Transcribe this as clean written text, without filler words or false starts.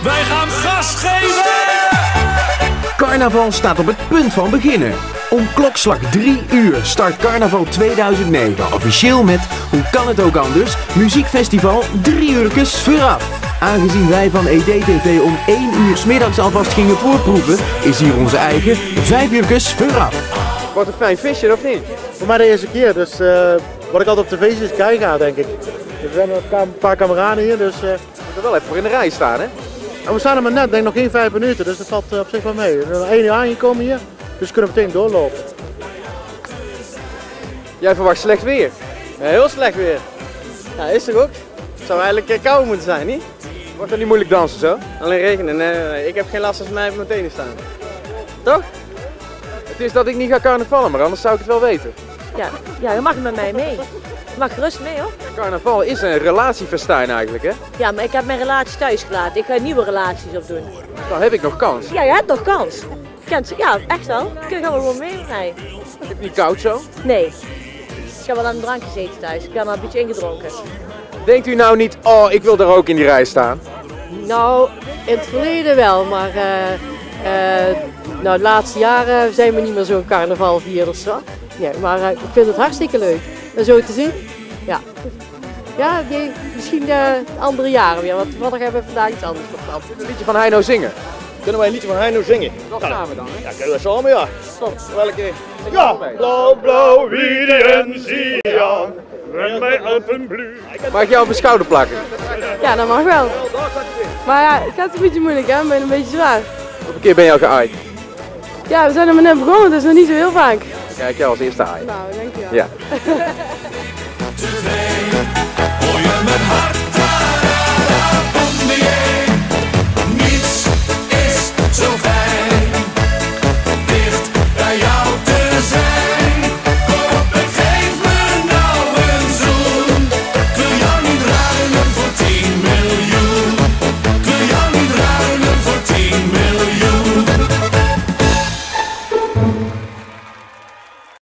Wij gaan gas geven! Carnaval staat op het punt van beginnen. Om klokslag 3 uur start Carnaval 2009 officieel met, hoe kan het ook anders, muziekfestival 3 uurtjes vooraf. Aangezien wij van EDTV om 1 uur 's middags alvast gingen voorproeven, is hier onze eigen 5 uurtjes vooraf. Wordt een fijn visje, of niet? Voor mij de eerste keer, dus wat ik altijd op tv zie is kijken, denk ik. Er zijn een paar kameraden hier, dus... We moeten wel even voor in de rij staan, hè? En we staan er maar net, denk ik nog geen 5 minuten, dus dat valt op zich wel mee. We zijn nog 1 uur aangekomen hier, dus we kunnen meteen doorlopen. Jij verwacht slecht weer? Ja, heel slecht weer. Ja, is toch ook? Het zou eigenlijk koud moeten zijn, niet? Wordt dat niet moeilijk dansen zo? Alleen regenen, nee. Ik heb geen last als mij op mijn tenen staan. Toch? Het is dat ik niet ga carnavallen, maar anders zou ik het wel weten. Ja, je mag met mij mee. Je mag gerust mee hoor. Carnaval is een relatiefestijn eigenlijk, hè? Ja, maar ik heb mijn relatie thuis gelaten. Ik ga nieuwe relaties opdoen. Dan heb ik nog kans. Ja, je hebt nog kans. Ja, echt wel. Kun je gewoon mee met mij? Is het niet koud zo? Nee. Ik heb wel aan een drankje gezeten thuis. Ik heb al een beetje ingedronken. Denkt u nou niet, oh, ik wil daar ook in die rij staan? Nou, in het verleden wel, maar de laatste jaren zijn we niet meer zo'n carnavalvierders. Nee, maar ik vind het hartstikke leuk. En zo te zien, ja. Ja, misschien de andere jaren weer, want toevallig hebben we vandaag iets anders gepland. Een liedje van Heino zingen. Kunnen wij een liedje van Heino zingen? Dat gaan we dan, hè? Ja, kunnen we samen, ja. Kom, Welke? ja! Blauw, blauw, wie die en zie aan. Ren mij uit een blu. Mag ik jou op mijn schouder plakken? Ja, dat mag wel. Maar ja, het gaat een beetje moeilijk hè, ik ben een beetje zwaar. Hoeveel keer ben je al geaaid? Ja, we zijn er maar net begonnen, dus nog niet zo heel vaak. Kijk, jij als eerste aaien. Nou, dankjewel. Ja. De